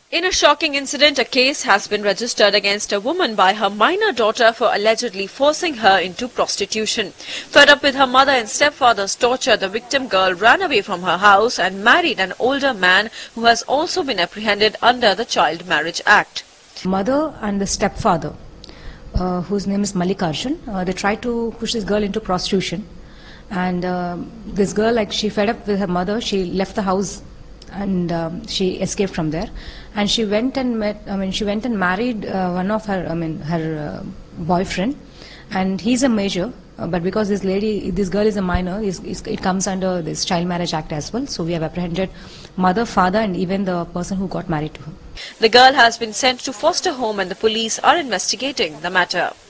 In a shocking incident, a case has been registered against a woman by her minor daughter for allegedly forcing her into prostitution. Fed up with her mother and stepfather's torture, the victim girl ran away from her house and married an older man who has also been apprehended under the Child Marriage Act. Mother and the stepfather, whose name is Mallikarjun, they tried to push this girl into prostitution. And this girl, like, she fed up with her mother, she left the house and she escaped from there, and she went and married one of her, her boyfriend, and he's a major, but because this girl is a minor, it comes under this Child Marriage Act as well. So we have apprehended mother, father, and even the person who got married to her. The girl has been sent to foster home and the police are investigating the matter.